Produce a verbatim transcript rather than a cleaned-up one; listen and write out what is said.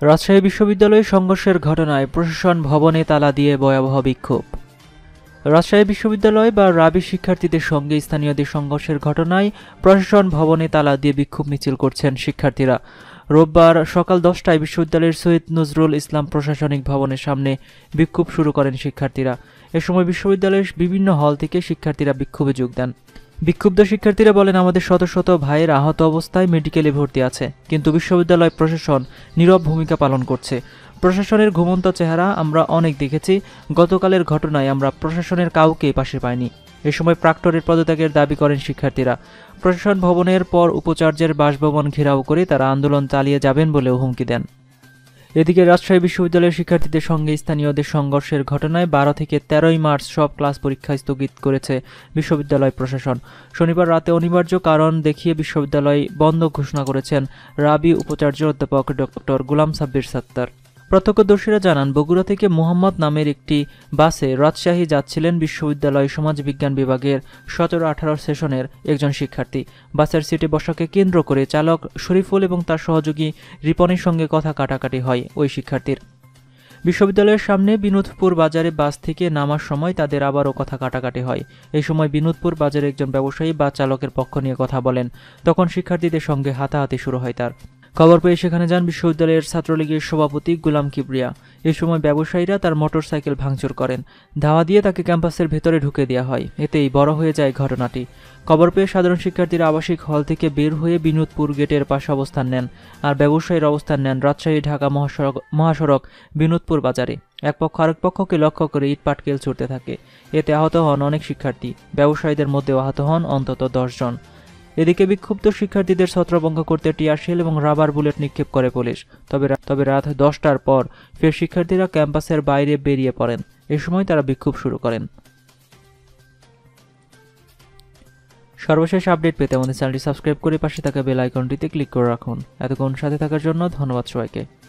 রাজশাহী বিশ্ববিদ্যালয়ে সংঘর্ষের ঘটনায় প্রশাসন ভবনে তালা দিয়ে ভয়াবহ বিক্ষোভ। রাজশাহী বিশ্ববিদ্যালয় বা রাবি শিক্ষার্থীদের সঙ্গে স্থানীয়দের সংঘর্ষের ঘটনায় প্রশাসন ভবনে তালা দিয়ে বিক্ষোভ মিছিল করছেন শিক্ষার্থীরা। রোববার সকাল দশটায় বিশ্ববিদ্যালয়ের শহীদ নজরুল ইসলাম প্রশাসনিক ভবনের সামনে বিক্ষোভ শুরু করেন শিক্ষার্থীরা। এ সময় বিশ্ববিদ্যালয়ের বিভিন্ন হল থেকে শিক্ষার্থীরা বিক্ষোভে যোগ দেন। বিক্ষুব্ধ শিক্ষার্থীরা বলেন, আমাদের শত শত ভাইয়ের আহত অবস্থায় মেডিকেলে ভর্তি আছে, কিন্তু বিশ্ববিদ্যালয় প্রশাসন নীরব ভূমিকা পালন করছে। প্রশাসনের ঘুমন্ত চেহারা আমরা অনেক দেখেছি। গতকালের ঘটনায় আমরা প্রশাসনের কাউকে পাশে পাইনি। এ সময় প্রাক্টরের পদত্যাগের দাবি করেন শিক্ষার্থীরা। প্রশাসন ভবনের পর উপাচার্যের বাসভবন ঘেরাও করে তারা আন্দোলন চালিয়ে যাবেন বলেও হুমকি দেন। এদিকে রাজশাহী বিশ্ববিদ্যালয়ের শিক্ষার্থীদের সঙ্গে স্থানীয়দের সংঘর্ষের ঘটনায় বারো থেকে তেরোই মার্চ সব ক্লাস পরীক্ষা স্থগিত করেছে বিশ্ববিদ্যালয় প্রশাসন। শনিবার রাতে অনিবার্য কারণ দেখিয়ে বিশ্ববিদ্যালয় বন্ধ ঘোষণা করেছেন রাবি উপাচার্য অধ্যাপক ডক্টর গুলাম সাব্বির সত্তার। প্রত্যক্ষদর্শীরা জানান, বগুড়া থেকে মোহাম্মদ নামের একটি বাসে রাজশাহী যাচ্ছিলেন বিশ্ববিদ্যালয় সমাজবিজ্ঞান বিভাগের সতেরো আঠারো সেশনের একজন শিক্ষার্থী। বাসের সিটে বসাকে কেন্দ্র করে চালক শরীফুল এবং তার সহযোগী রিপনের সঙ্গে কথা কাটাকাটি হয় ওই শিক্ষার্থীর। বিশ্ববিদ্যালয়ের সামনে বিনোদপুর বাজারে বাস থেকে নামার সময় তাদের আবারও কথা কাটাকাটি হয়। এই সময় বিনোদপুর বাজারে একজন ব্যবসায়ী বা চালকের পক্ষ নিয়ে কথা বলেন। তখন শিক্ষার্থীদের সঙ্গে হাতাহাতি শুরু হয় তার। খবর পেয়ে সেখানে যান বিশ্ববিদ্যালয়ের ছাত্রলীগের সভাপতি গুলাম কিবরিয়া। এ সময় ব্যবসায়ীরা তার মোটরসাইকেল ভাঙচুর করেন। ধাওয়া দিয়ে তাকে ক্যাম্পাসের ভেতরে ঢুকে দেওয়া হয়। এতেই বড় হয়ে যায় ঘটনাটি। খবর পেয়ে সাধারণ শিক্ষার্থীরা আবাসিক হল থেকে বের হয়ে বিনোদপুর গেটের পাশে অবস্থান নেন, আর ব্যবসায়ীরা অবস্থান নেন রাজশাহী ঢাকা মহাসড়ক মহাসড়ক বিনোদপুর বাজারে। এক পক্ষ আরেক পক্ষকে লক্ষ্য করে ইট পাটকেল ছুটতে থাকে। এতে আহত হন অনেক শিক্ষার্থী। ব্যবসায়ীদের মধ্যেও আহত হন অন্তত দশ জন। এদিকে বিক্ষুব্ধ শিক্ষার্থীদের ছত্রভঙ্গ করতে টিয়ারশেল এবং রাবার বুলেট নিক্ষেপ করে পুলিশ। তবে তবে রাত দশটার পর ফের শিক্ষার্থীরা ক্যাম্পাসের বাইরে বেরিয়ে পড়েন। এ সময় তারা বিক্ষোভ শুরু করেন। সর্বশেষ আপডেট পেতে আমাদের চ্যানেলটি সাবস্ক্রাইব করে পাশে থাকা বেল আইকনটিতে ক্লিক করে রাখুন। এতক্ষণ সাথে থাকার জন্য ধন্যবাদ সবাইকে।